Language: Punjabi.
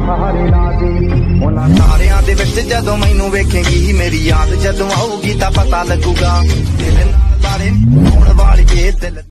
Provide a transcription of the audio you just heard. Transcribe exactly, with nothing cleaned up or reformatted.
ਸਾਰੇ ਲਾਗੇ ਉਹਨਾਂ ਸਾਰਿਆਂ ਦੇ ਵਿੱਚ ਜਦੋਂ ਮੈਨੂੰ ਵੇਖੇਂਗੀ ਮੇਰੀ ਯਾਦ ਜਦੋਂ ਆਊਗੀ ਤਾਂ ਪਤਾ ਲੱਗੂਗਾ ਦਿਲ ਨਾਲ ਬਾਰੇ ਹੋਣ ਵਾਲੀ ਇਹ ਦਿਲ